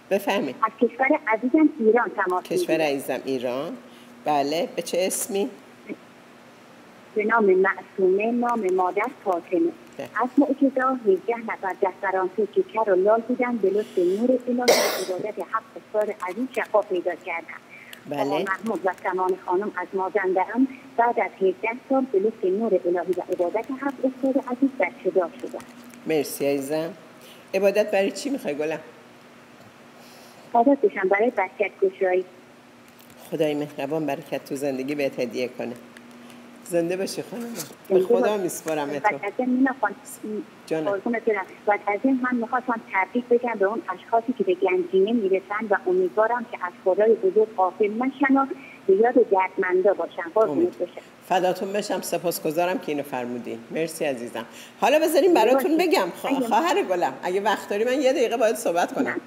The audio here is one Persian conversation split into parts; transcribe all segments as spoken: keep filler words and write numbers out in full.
بفهمید. از کشور عزیزم ایران تماس میگیرم. کشور عزیزم ایران. بله. به چه اسمی؟ به نام معصومه، نام مادر فاطمه. از معجزه هجده نفر در فرانسه که کر و لال بودن به لطف نور الهی و عبادت حق استاد عزیز شفا پیدا کردن. بله. آقا محمود و سمان خانم از مازندران بعد از هجده سال به لطف نور الهی و عبادت حق استاد عزیز بچه دار شدن. مرسی عزیزم. عبادت برای چی میخوای گلم؟ عبادت بشم برای برکت گشایی. خدای مهربان برکت تو زندگی بهت هدیه کنه. زنده باشی خانم. به خدا میسپارم اتو. و از این میخوان قربونت برم. و از این من میخواستم تبریک بگم به اون اشخاصی که به گنجینه میرسن و امیدوارم که از خدای بزرگ غافل نشن و به یاد دردمندا باشن. قربونت بشم. فداتون بشم. سپاسگزارم که اینو فرمودین. مرسی عزیزم. حالا بذارین براتون بگم خواهر گلم اگه وقت داری من یه دقیقه باید صحبت کنم.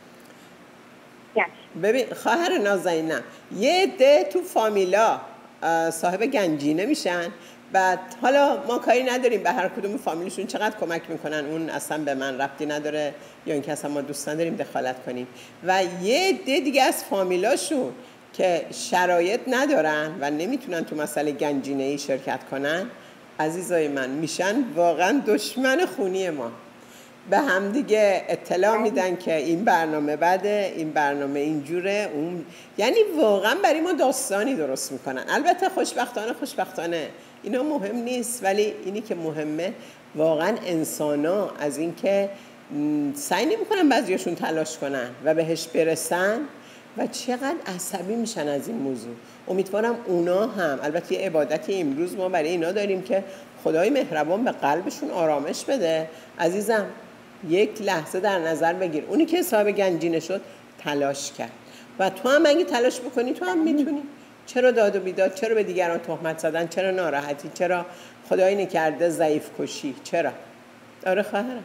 ببین خواهر نازنینم، یه عده تو فامیلا صاحب گنجینه میشن، بعد حالا ما کاری نداریم به هر کدوم فامیلشون چقدر کمک میکنن، اون اصلا به من ربطی نداره یا اینکه اصلا ما دوست نداریم دخالت کنیم. و یه عده دیگه از فامیلاشون که شرایط ندارن و نمیتونن تو مسئله گنجینه ای شرکت کنن، عزیزای من میشن واقعا دشمن خونی ما. به هم دیگه اطلاع میدن که این برنامه بده، این برنامه اینجوره، اون یعنی واقعا برای ما داستانی درست میکنن. البته خوشبختانه خوشبختانه اینا مهم نیست، ولی اینی که مهمه واقعا انسانا از این که سعی نمیکنن بعضیاشون تلاش کنن و بهش برسن و چقدر عصبی میشن از این موضوع. امیدوارم اونا هم، البته یه عبادتی امروز ما برای اینا داریم که خدای مهربان به قلبشون آرامش بده. عزیزم یک لحظه در نظر بگیر اونی که صاحب گنجینه شد تلاش کرد و تو هم اگه تلاش بکنی تو هم میتونی. چرا داد و بیداد؟ چرا به دیگران تهمت زدن؟ چرا ناراحتی؟ چرا خدایی نکرده ضعیف کشی؟ چرا؟ آره خواهرم.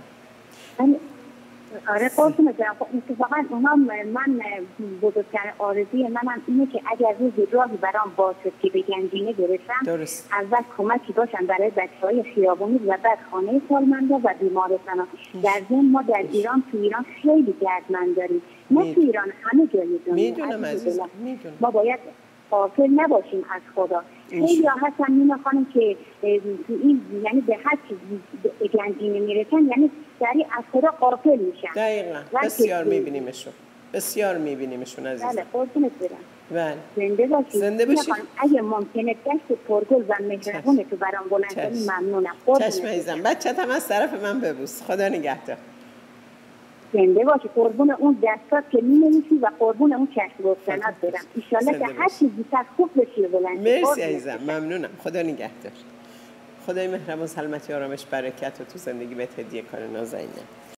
آره قربونت برم. خب اتفاقا اونا من بزرگترین آرزوی منم اینه که اگر روزی راهی برام باز شد که به گنجینه برسم، درست. اول کمکی باشم برای بچه‌های خیابونی و بعد خانه سالمندا و بیمارستانا. در ضمن ما در ایران تو ایران خیلی دردمند داریم، نه تو ایران همه جای دنیا. میدونم عزیزم، میدونم. ما باید غافل نباشیم از خدا. خیلی ها هستن مینا خانم که تو این یعنی به هر چیز گنجینه میرسن، یعنی سریع از خدا غافل میشن. دقیقاً. بسیار میبینیمشون، بسیار میبینیمشون عزیزم. بله قربونت برم. بله. زنده باشی. زنده باشی. اگه ممکنه دست پرگل و مهربون تو برام بلند کنی ممنونم. چشم عزیزم. بچت هم از طرف من ببوس. خدا نگهدار. زنده باشی. قربون اون دستات که می‌نویسی و قربون اون چشم روشنات برم. ان شاءالله که هر چیزی تر خوب بشی و بلند. مرسی عزیزم. ممنونم. خدا نگهدار. خدای مهربان سلامتی آرامش برکت رو تو زندگی بهت هدیه کنه نازنینم.